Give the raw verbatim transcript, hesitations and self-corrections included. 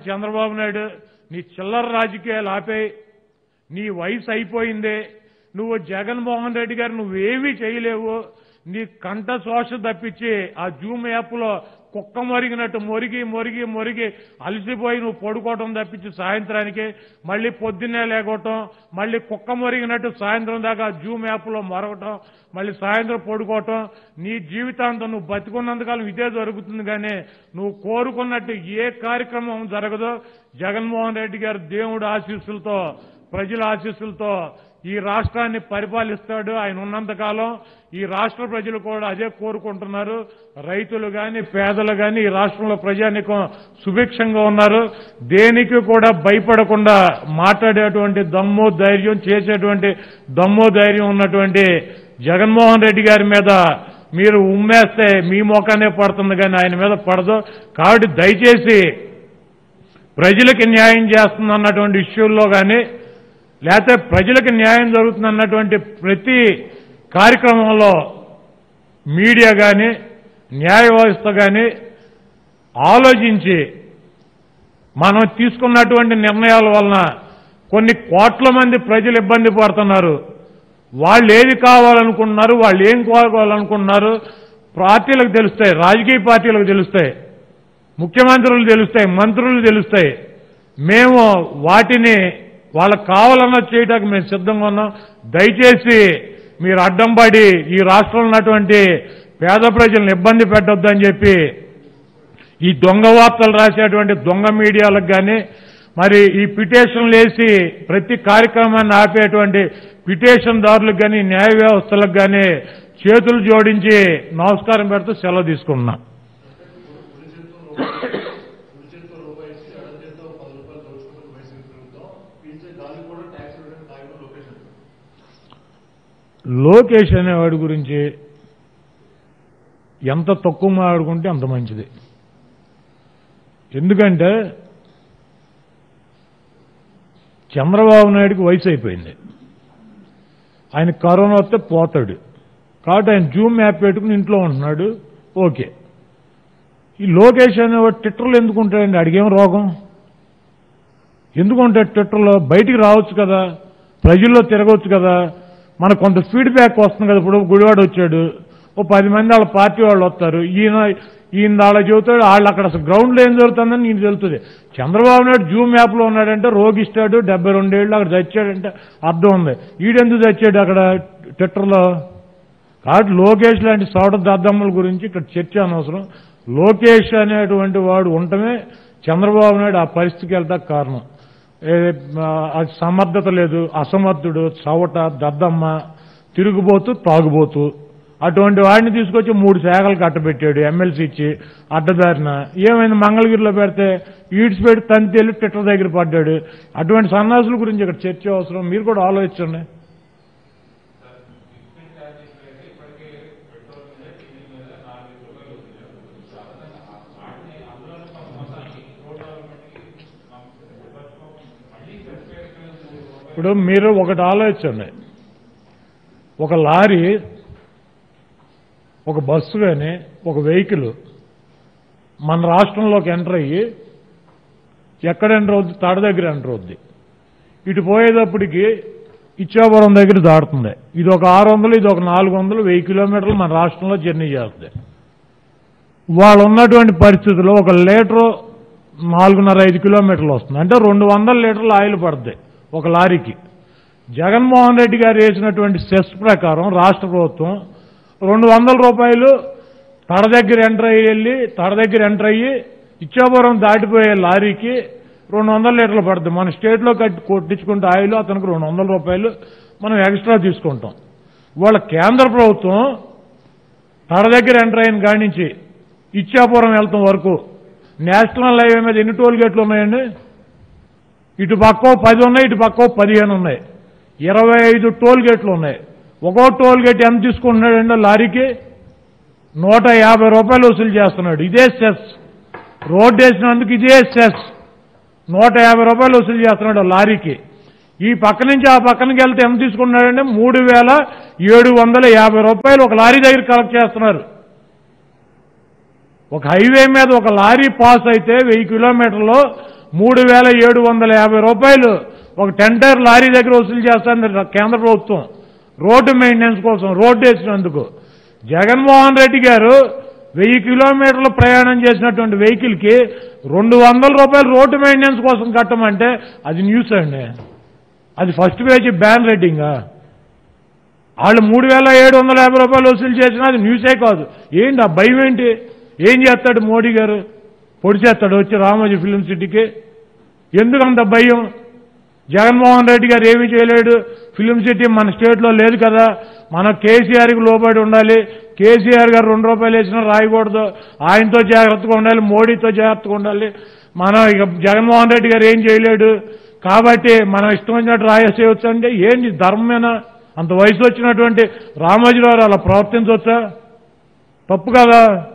చంద్రబాబు నాయుడు నీ చిల్లర రాజకీయాలు ఆపేయి, నీ వయసు అయిపోయిందే, నువ్వు జగన్మోహన్ రెడ్డి గారు నువ్వేమీ చేయలేవు, నీ కంట శోష తప్పించి ఆ జూమ్ యాప్లో కుక్క మొరిగినట్టు మొరిగి మొరిగి మొరిగి అలసిపోయి నువ్వు పడుకోవటం తప్పించి సాయంత్రానికి మళ్ళీ పొద్దున్నే లేకోవటం, మళ్ళీ కుక్క మొరిగినట్టు సాయంత్రం దాకా జూమ్ యాప్లో మొరగటం, మళ్ళీ సాయంత్రం పడుకోవటం, నీ జీవితాంతం నువ్వు బతికున్నంతకాలం ఇదే జరుగుతుంది. కానీ నువ్వు కోరుకున్నట్టు ఏ కార్యక్రమం జరగదో. జగన్మోహన్ రెడ్డి గారు దేవుడు ఆశీస్సులతో, ప్రజల ఆశీస్సులతో ఈ రాష్ట్రాన్ని పరిపాలిస్తాడు. ఆయన ఉన్నంతకాలం ఈ రాష్ట్ర ప్రజలు కూడా అదే కోరుకుంటున్నారు. రైతులు కానీ పేదలు కానీ ఈ రాష్ట్రంలో ప్రజానికం సుభిక్షంగా ఉన్నారు. దేనికి కూడా భయపడకుండా మాట్లాడేటువంటి దమ్ము ధైర్యం, చేసేటువంటి దమ్ము ధైర్యం ఉన్నటువంటి జగన్మోహన్ రెడ్డి గారి మీద మీరు ఉమ్మేస్తే మీ మోకానే పడుతుంది కానీ ఆయన మీద పడదు. కాబట్టి దయచేసి ప్రజలకి న్యాయం చేస్తుందన్నటువంటి ఇష్యూల్లో కానీ లేకపోతే ప్రజలకు న్యాయం జరుగుతుందన్నటువంటి ప్రతి కార్యక్రమంలో మీడియా కానీ న్యాయ వ్యవస్థ కానీ ఆలోచించి మనం తీసుకున్నటువంటి నిర్ణయాల వలన కొన్ని కోట్ల మంది ప్రజలు ఇబ్బంది పడుతున్నారు. వాళ్ళు ఏది కావాలనుకుంటున్నారు, వాళ్ళు ఏం కావాలనుకుంటున్నారు పార్టీలకు తెలుస్తాయి, రాజకీయ పార్టీలకు తెలుస్తాయి, ముఖ్యమంత్రులు తెలుస్తాయి, మంత్రులు తెలుస్తాయి. మేము వాటిని వాళ్ళకు కావాలన్నా చేయడానికి మేము సిద్ధంగా ఉన్నాం. దయచేసి మీరు అడ్డం పడి ఈ రాష్ట్రంలో ఉన్నటువంటి పేద ప్రజలను ఇబ్బంది పెట్టొద్దని చెప్పి ఈ దొంగ వార్తలు రాసేటువంటి దొంగ మీడియాలకు కానీ మరి ఈ పిటిషన్లు వేసి ప్రతి కార్యక్రమాన్ని ఆపేటువంటి పిటిషన్ దారులకు కానీ న్యాయ వ్యవస్థలకు కానీ చేతులు జోడించి నమస్కారం పెడుతూ సెలవు తీసుకున్నాం. లోకేష్ అనేవాడి గురించి ఎంత తక్కువ మాట్లాడుకుంటే అంత మంచిది. ఎందుకంటే చంద్రబాబు నాయుడికి వయసు అయిపోయింది, ఆయన కరోనా వస్తే పోతాడు కాబట్టి ఆయన జూమ్ యాప్ పెట్టుకుని ఇంట్లో ఉంటున్నాడు. ఓకే, ఈ లోకేష్ అనేవాడు ట్విట్టర్లో ఎందుకు ఉంటాడండి? అడిగేం రోగం ఎందుకు ఉంటాడు ట్విట్టర్లో? బయటికి రావచ్చు కదా, ప్రజల్లో తిరగవచ్చు కదా, మనకు కొంత ఫీడ్బ్యాక్ వస్తుంది కదా. ఇప్పుడు గుడివాడ వచ్చాడు, ఓ పది మంది వాళ్ళ పార్టీ వాళ్ళు వస్తారు, ఈయన ఈయన వాళ్ళ చెబుతాడు, వాళ్ళు అక్కడ అసలు గ్రౌండ్లో ఏం జరుగుతుందని ఈయన తెలుస్తుంది. చంద్రబాబు నాయుడు జూమ్ యాప్లో ఉన్నాడంటే రోగిస్తాడు, డెబ్బై రెండేళ్ళు అక్కడ చచ్చాడంటే అర్థం ఉంది. ఈడెందుకు చచ్చాడు అక్కడ ట్విట్టర్లో? కాబట్టి లోకేష్ లాంటి సోట దద్దమ్మల గురించి ఇక్కడ చర్చ అనవసరం. లోకేష్ అనేటువంటి వాడు ఉండటమే చంద్రబాబు నాయుడు ఆ పరిస్థితికి వెళ్తాకు కారణం. అది సమర్థత లేదు, అసమర్థుడు, చవట, దద్దమ్మ, తిరుగుబోతూ, తాగుబోతూ అటువంటి వాడిని తీసుకొచ్చి మూడు శాఖలు కట్టబెట్టాడు ఎమ్మెల్సీ ఇచ్చి అడ్డదారిన. ఏమైంది? మంగళగిరిలో పెడితే ఈడ్స్ పెట్టి తంతి వెళ్ళి ట్విట్టర్ దగ్గర పడ్డాడు. అటువంటి సన్నాసుల గురించి ఇక్కడ చర్చ అవసరం. మీరు కూడా ఆలోచించండి. ఇప్పుడు మీరు ఒకటి ఆలోచించండి, ఒక లారీ, ఒక బస్సు కానీ ఒక వెహికల్ మన రాష్ట్రంలోకి ఎంటర్ అయ్యి ఎక్కడ ఎంటర్ అవుద్ది? తడ దగ్గర ఎంటర్ అవుద్ది. ఇటు పోయేటప్పటికి ఇచ్చాపురం దగ్గర దాటుతుంది. ఇది ఒక ఆరు వందలు ఇది ఒక నాలుగు వందలు వెయ్యి కిలోమీటర్లు మన రాష్ట్రంలో జర్నీ చేస్తుంది. వాళ్ళు ఉన్నటువంటి పరిస్థితుల్లో ఒక లీటరు నాలుగున్నర ఐదు కిలోమీటర్లు వస్తుంది, అంటే రెండు వందల లీటర్లు ఆయిల్ పడుతుంది ఒక లారీకి. జగన్మోహన్ రెడ్డి గారు వేసినటువంటి సెస్ ప్రకారం రాష్ట్ర ప్రభుత్వం రెండు వందల రూపాయలు తడ దగ్గర ఎంటర్ అయ్యి వెళ్ళి తడ దగ్గర ఎంటర్ అయ్యి ఇచ్చాపురం దాటిపోయే లారీకి రెండు వందల లీటర్లు పడుతుంది. మన స్టేట్లో కట్టి కొట్టించుకుంటే ఆయిల్ అతనికి రెండు వందల రూపాయలు మనం ఎక్స్ట్రా తీసుకుంటాం. వాళ్ళ కేంద్ర ప్రభుత్వం తడ దగ్గర ఎంటర్ అయిన కాడి నుంచి ఇచ్చాపురం వెళ్తాం వరకు నేషనల్ హైవే మీద ఎన్ని టోల్ గేట్లు ఉన్నాయండి? ఇటు పక్కో పది ఉన్నాయి, ఇటు పక్కో పదిహేను ఉన్నాయి, ఇరవై ఐదు టోల్ గేట్లు ఉన్నాయి. ఒక్కో టోల్ గేట్ ఎంత తీసుకుంటున్నాడంటే లారీకి నూట యాభై రూపాయలు వసూలు చేస్తున్నాడు. ఇదే సెస్, రోడ్డు వేసినందుకు ఇదే సెస్, నూట యాభై రూపాయలు వసూలు చేస్తున్నాడు లారీకి. ఈ పక్క నుంచి ఆ పక్కనకి వెళ్తే ఎంత తీసుకుంటున్నాడంటే మూడు వేల ఏడు వందల యాభై రూపాయలు ఒక లారీ దగ్గర కలెక్ట్ చేస్తున్నారు. ఒక హైవే మీద ఒక లారీ పాస్ అయితే వెయ్యి కిలోమీటర్లో మూడు వేల ఏడు వందల యాభై రూపాయలు ఒక టెండర్ లారీ దగ్గర వసూలు చేస్తుంది కేంద్ర ప్రభుత్వం రోడ్డు మెయింటెనెన్స్ కోసం, రోడ్డు వేసినందుకు. జగన్మోహన్ రెడ్డి గారు వెయ్యి కిలోమీటర్లు ప్రయాణం చేసినటువంటి వెహికల్కి రెండు వందల రూపాయలు రోడ్డు మెయింటెనెన్స్ కోసం కట్టమంటే అది న్యూస్ అండి. అది ఫస్ట్ పేజీ బ్యాన్ రెడ్డింగా. వాళ్ళు మూడు వేల ఏడు వందల యాభై రూపాయలు వసూలు చేసినా అది న్యూసే కాదు. ఏంటి ఆ భయం ఏంటి? ఏం చేస్తాడు మోడీ గారు? పొడి చేస్తాడు వచ్చి రామోజీ ఫిలిం సిటీకి. ఎందుకంత భయం? జగన్మోహన్ రెడ్డి గారు ఏమీ చేయలేడు. ఫిలిం సిటీ మన స్టేట్లో లేదు కదా, మన కేసీఆర్కి లోబడి ఉండాలి. కేసీఆర్ గారు రెండు రూపాయలు వేసినా రాయకూడదు, ఆయనతో జాగ్రత్తగా ఉండాలి, మోడీతో జాగ్రత్తగా ఉండాలి. మనం ఇక జగన్మోహన్ రెడ్డి గారు ఏం చేయలేడు కాబట్టి మనం ఇష్టం వచ్చినట్టు రాయేసేయచ్చు అంటే ఏంటి ధర్మమేనా? అంత వయసు వచ్చినటువంటి రామోజీరావు అలా ప్రవర్తించవచ్చా? తప్పు కదా.